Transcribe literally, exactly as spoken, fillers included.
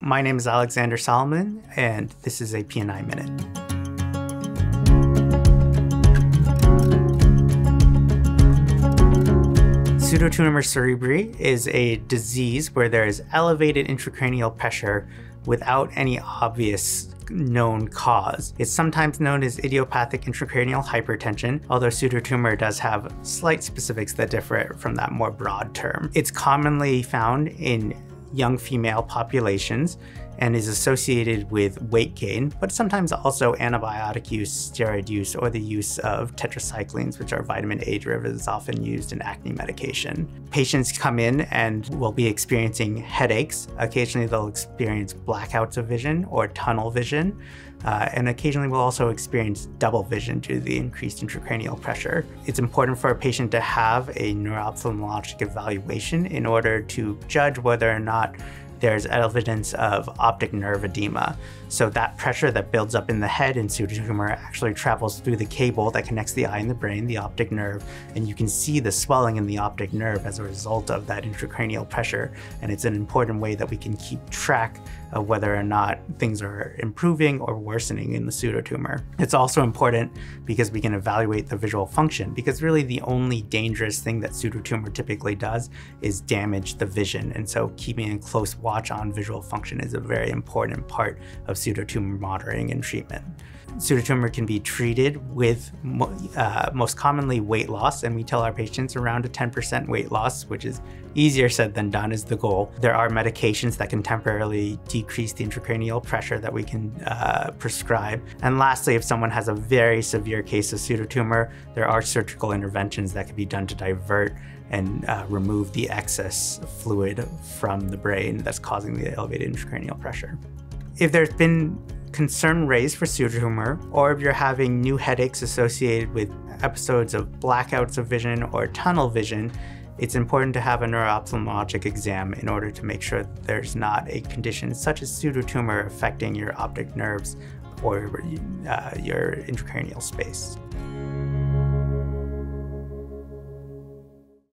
My name is Alexander Solomon, and this is a P N I Minute. Pseudotumor cerebri is a disease where there is elevated intracranial pressure without any obvious known cause. It's sometimes known as idiopathic intracranial hypertension, although pseudotumor does have slight specifics that differ from that more broad term. It's commonly found in young female populations and is associated with weight gain, but sometimes also antibiotic use, steroid use, or the use of tetracyclines, which are vitamin A derivatives often used in acne medication. Patients come in and will be experiencing headaches. Occasionally they'll experience blackouts of vision or tunnel vision, uh, and occasionally will also experience double vision due to the increased intracranial pressure. It's important for a patient to have a neuro-ophthalmologic evaluation in order to judge whether or not there's evidence of optic nerve edema. So that pressure that builds up in the head in pseudotumor actually travels through the cable that connects the eye and the brain, the optic nerve, and you can see the swelling in the optic nerve as a result of that intracranial pressure. And it's an important way that we can keep track of whether or not things are improving or worsening in the pseudotumor. It's also important because we can evaluate the visual function, because really the only dangerous thing that pseudotumor typically does is damage the vision. And so keeping a close watch on visual function is a very important part of pseudotumor monitoring and treatment. Pseudotumor can be treated with uh, most commonly weight loss, and we tell our patients around a ten percent weight loss, which is easier said than done, is the goal. There are medications that can temporarily decrease the intracranial pressure that we can uh, prescribe. And lastly, if someone has a very severe case of pseudotumor, there are surgical interventions that can be done to divert and uh, remove the excess fluid from the brain that's causing the elevated intracranial pressure. If there's been concern raised for pseudotumor, or if you're having new headaches associated with episodes of blackouts of vision or tunnel vision, it's important to have a neuro-ophthalmologic exam in order to make sure that there's not a condition such as pseudotumor affecting your optic nerves or uh, your intracranial space.